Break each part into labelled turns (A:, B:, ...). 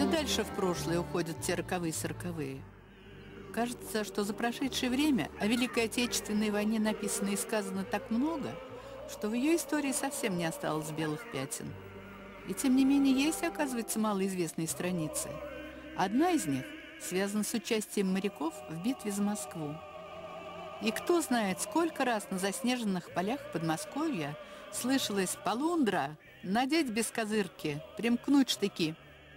A: дальше в прошлое уходят те роковые-сороковые. Кажется, что за прошедшее время о Великой Отечественной войне написано и сказано так много, что в ее истории совсем не осталось белых пятен. И тем не менее есть, оказывается, малоизвестные страницы. Одна из них связана с участием моряков в битве за Москву. И кто знает, сколько раз на заснеженных полях Подмосковья слышалось «Полундра! Надеть без козырки! Примкнуть штыки!»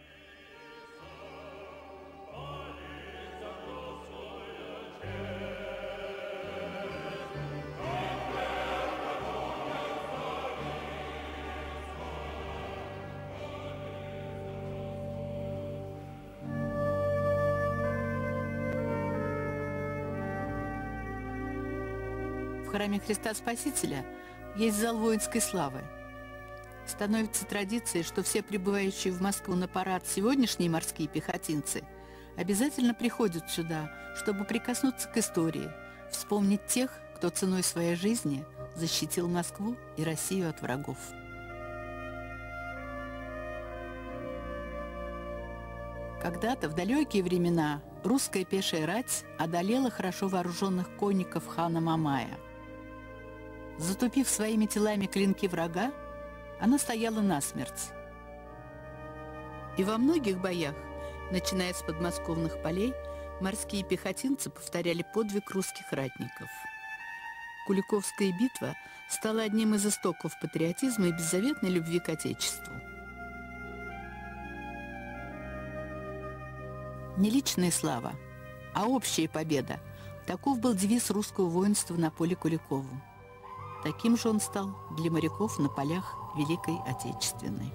A: В храме Христа Спасителя есть зал воинской славы. Становится традицией, что все прибывающие в Москву на парад сегодняшние морские пехотинцы обязательно приходят сюда, чтобы прикоснуться к истории, вспомнить тех, кто ценой своей жизни защитил Москву и Россию от врагов. Когда-то, в далекие времена, русская пешая рать одолела хорошо вооруженных конников хана Мамая. Затупив своими телами клинки врага, она стояла насмерть. И во многих боях, начиная с подмосковных полей, морские пехотинцы повторяли подвиг русских ратников. Куликовская битва стала одним из истоков патриотизма и беззаветной любви к Отечеству. Не личная слава, а общая победа – таков был девиз русского воинства на поле Куликову. Таким же он стал для моряков на полях Великой Отечественной.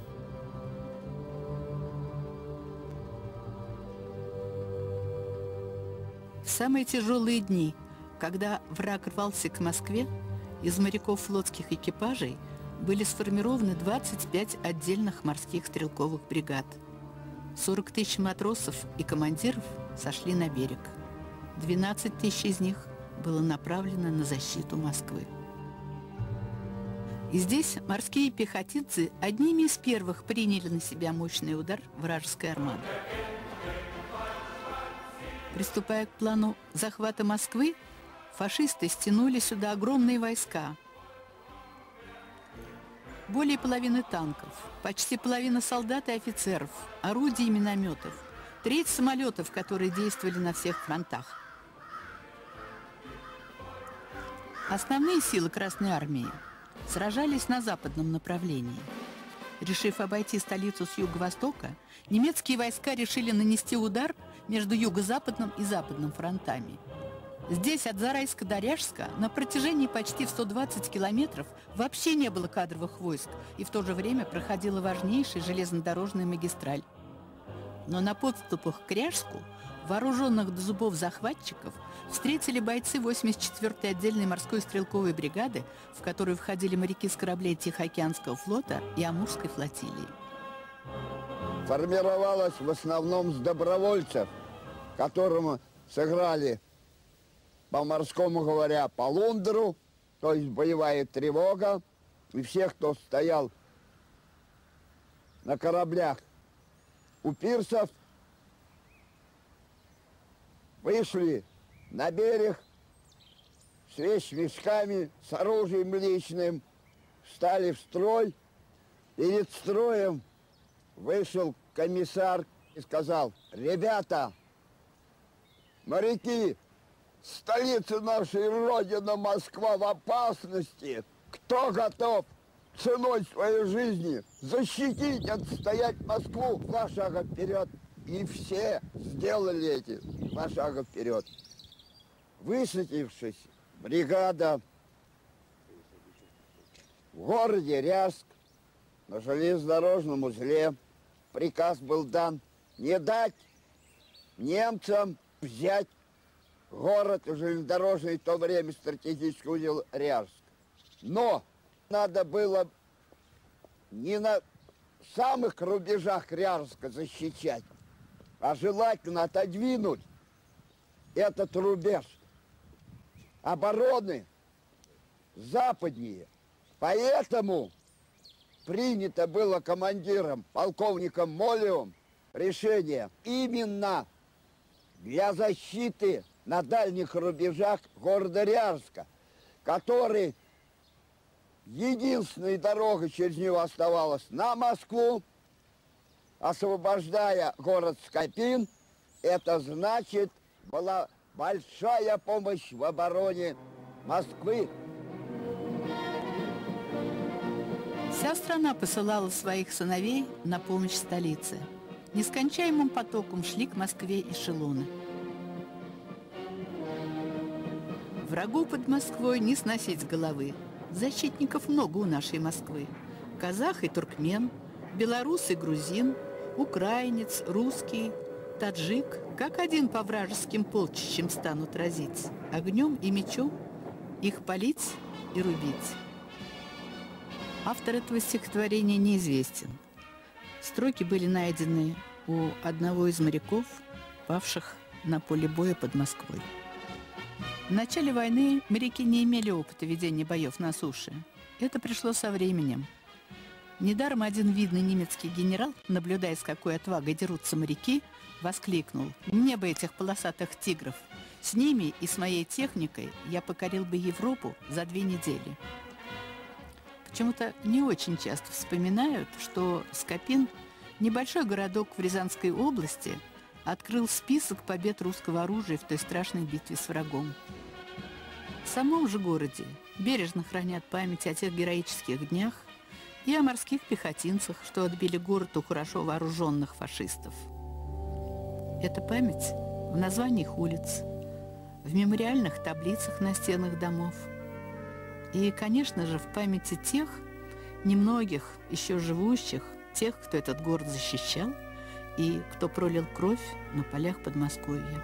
A: В самые тяжелые дни, когда враг рвался к Москве, из моряков флотских экипажей были сформированы 25 отдельных морских стрелковых бригад. 40 тысяч матросов и командиров сошли на берег. 12 тысяч из них было направлено на защиту Москвы. И здесь морские пехотинцы одними из первых приняли на себя мощный удар вражеской армады. Приступая к плану захвата Москвы, фашисты стянули сюда огромные войска. Более половины танков, почти половина солдат и офицеров, орудий и минометов, треть самолетов, которые действовали на всех фронтах. Основные силы Красной Армии сражались на западном направлении. Решив обойти столицу с юго-востока, немецкие войска решили нанести удар между юго-западным и западным фронтами. Здесь от Зарайска до Ряжска на протяжении почти в 120 километров вообще не было кадровых войск, и в то же время проходила важнейшая железнодорожная магистраль. Но на подступах к Ряжску вооруженных до зубов захватчиков встретили бойцы 84-й отдельной морской стрелковой бригады, в которую входили моряки с кораблей Тихоокеанского флота и Амурской флотилии.
B: Формировалась в основном с добровольцев, которым сыграли, по-морскому говоря, полундру, то есть боевая тревога, и всех, кто стоял на кораблях у пирсов, вышли на берег с вещмешками, с оружием личным, встали в строй. Перед строем вышел комиссар и сказал: ребята, моряки, столица нашей Родины, Москва, в опасности. Кто готов ценой своей жизни защитить, отстоять Москву? 2 шага вперед. И все сделали эти 2 шага вперед. Высадившись, бригада в городе Ряжск на железнодорожном узле, приказ был дан не дать немцам взять город железнодорожный, в то время стратегический узел Ряжск. Но надо было не на самых рубежах Ряжска защищать, а желательно отодвинуть этот рубеж обороны западнее. Поэтому принято было командиром, полковником Молевым, решение именно для защиты на дальних рубежах города Ряжска, который единственной дорогой через него оставалась на Москву, освобождая город Скопин. Это значит, была большая помощь в обороне Москвы.
A: Вся страна посылала своих сыновей на помощь столице. Нескончаемым потоком шли к Москве эшелоны. Врагу под Москвой не сносить с головы. Защитников много у нашей Москвы. Казах и туркмен, белорус и грузин, украинец, русский, таджик, как один по вражеским полчищам станут разить, огнем и мечом их палить и рубить. Автор этого стихотворения неизвестен. Строки были найдены у одного из моряков, павших на поле боя под Москвой. В начале войны моряки не имели опыта ведения боев на суше. Это пришло со временем. Недаром один видный немецкий генерал, наблюдая, с какой отвагой дерутся моряки, воскликнул: «Мне бы этих полосатых тигров! С ними и с моей техникой я покорил бы Европу за 2 недели». Почему-то не очень часто вспоминают, что Скопин, небольшой городок в Рязанской области, открыл список побед русского оружия в той страшной битве с врагом. В самом же городе бережно хранят память о тех героических днях и о морских пехотинцах, что отбили город у хорошо вооруженных фашистов. Эта память в названиях улиц, в мемориальных таблицах на стенах домов и, конечно же, в памяти тех, немногих еще живущих, тех, кто этот город защищал и кто пролил кровь на полях Подмосковья.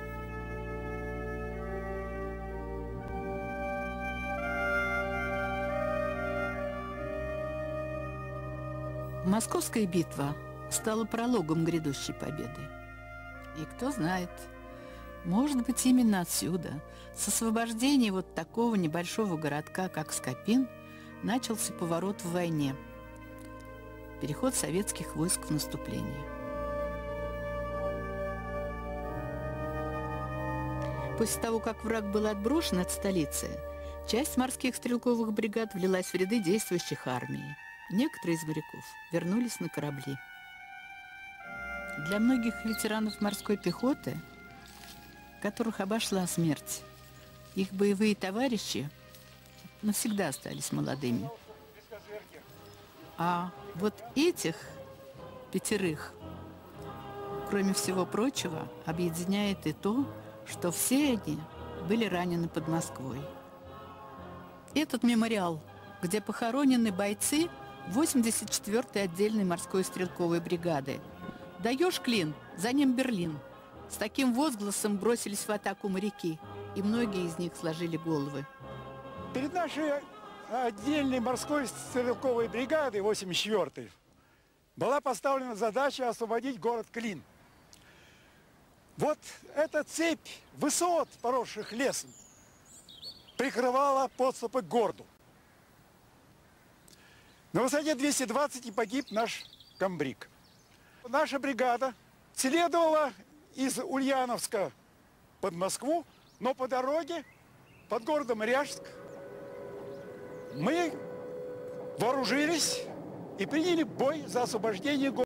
A: Московская битва стала прологом грядущей победы. И кто знает, может быть, именно отсюда, с освобождения вот такого небольшого городка, как Скопин, начался поворот в войне, переход советских войск в наступление. После того, как враг был отброшен от столицы, часть морских стрелковых бригад влилась в ряды действующих армий. Некоторые из моряков вернулись на корабли. Для многих ветеранов морской пехоты, которых обошла смерть, их боевые товарищи навсегда остались молодыми. А вот этих 5, кроме всего прочего, объединяет и то, что все они были ранены под Москвой. Этот мемориал, где похоронены бойцы 84-й отдельной морской стрелковой бригады. «Даешь клин, за ним Берлин». С таким возгласом бросились в атаку моряки, и многие из них сложили головы.
C: Перед нашей отдельной морской стрелковой бригадой 84-й была поставлена задача освободить город Клин. Вот эта цепь высот, поросших лесом, прикрывала подступы к городу. На высоте 220 и погиб наш комбриг. Наша бригада следовала из Ульяновска под Москву, но по дороге под городом Ряжск мы вооружились и приняли бой за освобождение города.